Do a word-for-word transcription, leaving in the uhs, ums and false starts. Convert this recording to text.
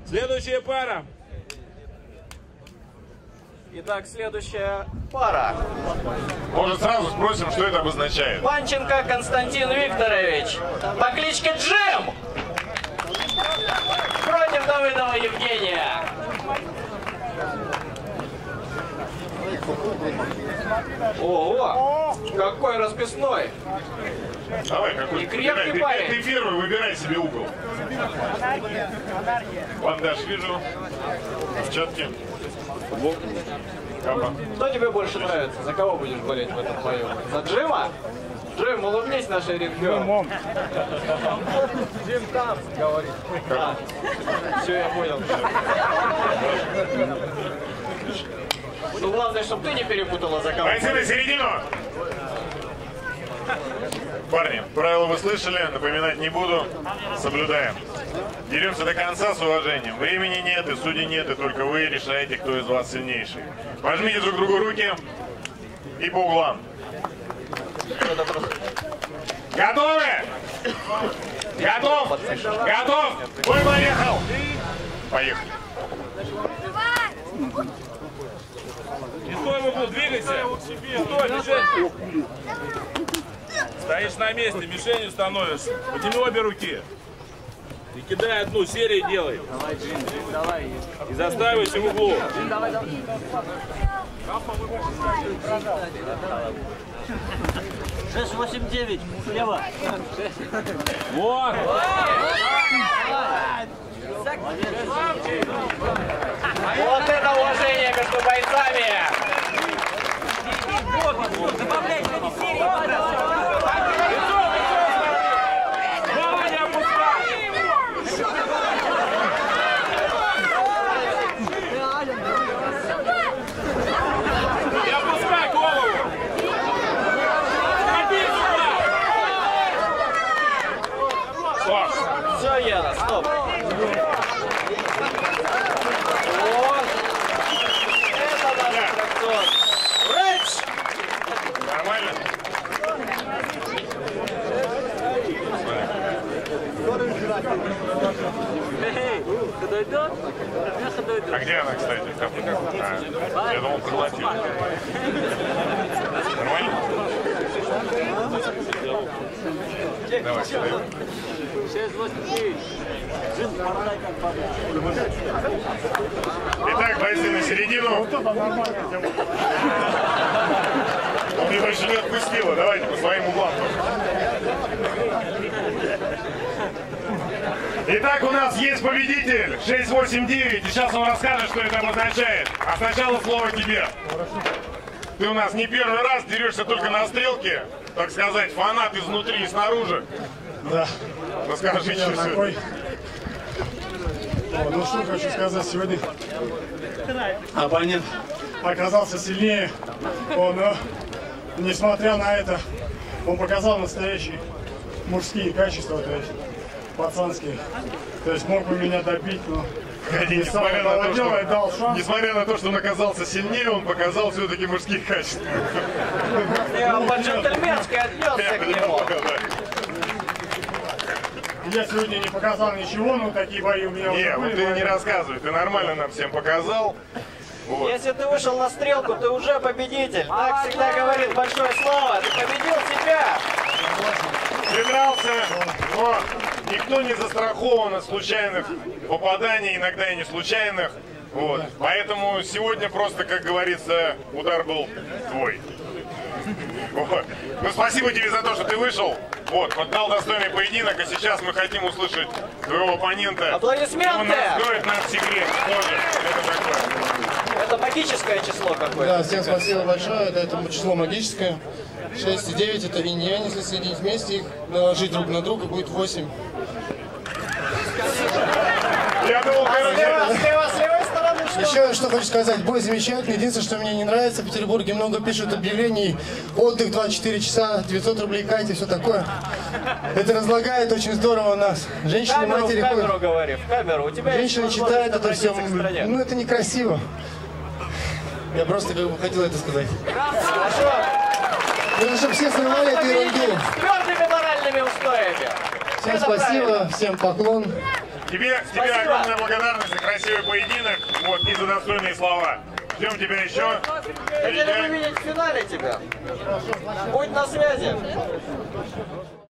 Следующая пара. Итак, следующая пара. Может, сразу спросим, что это обозначает? Панченко Константин Викторович по кличке Джим против Давыдова Евгения. Ого, какой расписной. Давай, какой И крепкий ты, парень. ты первый, выбирай себе угол. Бандаж вижу. Перчатки. Капа. Кто тебе больше нравится? За кого будешь болеть в этом бою? За Джима? Джим, улыбнись нашей ринге. Джим там говорит. А, все, я понял. Ну, главное, чтобы ты не перепутала за кого. Пойди на середину! Парни, правила вы слышали, напоминать не буду. Соблюдаем. Деремся до конца с уважением. Времени нет, и судей нет, и только вы решаете, кто из вас сильнейший. Пожмите друг другу руки и по углам. Готовы? Готов? Готов? Бой поехал! Поехали. Не стой в углу, двигайся. Стой, мишень. Стоишь на месте, мишенью становишься. Подними обе руки. И кидай одну, серию делай. Давай, Джим, Джим, давай. И заставайся в углу. Джим, давай, давай. шесть, восемь, девять. Слева. Вот. Вот это уважение между бойцами! Добавляй, не серии. Все, Яна, стоп. Вот. Это наш аттракцион. Рэч! Нормально? А где она, кстати? А, я думал, проглотил. Нормально? Давай, сюда. Итак, бойцы на середину. Он меня больше не отпустила. Давайте по своим углам. Итак, у нас есть победитель шесть восемь девять. И сейчас он расскажет, что это обозначает. А сначала слово тебе. Ты у нас не первый раз дерешься только на стрелке. Так сказать, фанат изнутри и снаружи. Да. Расскажи, что такой. О, ну что хочу сказать, сегодня оппонент оказался сильнее. Он, но, несмотря на это, он показал настоящие мужские качества, то есть пацанские. То есть мог бы меня добить, но несмотря на, то, что, дал шанс. несмотря на то, что он оказался сильнее, он показал все-таки мужские качества. Я по-джентльменски отнесся к нему. Я сегодня не показал ничего, но такие бои у меня Не, уже вот были. ты не рассказывай, ты нормально нам всем показал. Вот. Если ты вышел на стрелку, ты уже победитель. Так всегда говорит большое слово. Ты победил себя. Ты дрался, но никто не застрахован от случайных попаданий, иногда и не случайных. Вот. Поэтому сегодня просто, как говорится, удар был твой. Вот. Ну, спасибо тебе за то, что ты вышел. Вот, поддал достойный поединок, а сейчас мы хотим услышать твоего оппонента. Аплодисменты! Он раскроет наш секрет. Тоже. Это такое. Это магическое число какое-то. Да, всем спасибо большое. Это, это число магическое. шесть и девять это инь-янь, если соединить вместе их, наложить друг на друга, будет восемь. Я думал, короче... Еще что хочу сказать, бой замечательный. Единственное, что мне не нравится, в Петербурге много пишут объявлений, отдых двадцать четыре часа, девятьсот рублей кайте, все такое. Это разлагает очень здорово нас. Женщины, камеру, матери в камеру ходят. говори, в камеру. У тебя Женщины читают это все. Ну это некрасиво. Я просто как бы хотел это сказать. Хорошо. Надо, чтобы все срывали эту ерунду. С твердыми моральными устоями. Всем Это спасибо, правильно. всем поклон. Тебе, тебе Спасибо. огромная благодарность за красивый поединок, вот, и за достойные слова. Ждем тебя еще. Хотели бы видеть в финале тебя. Будь на связи.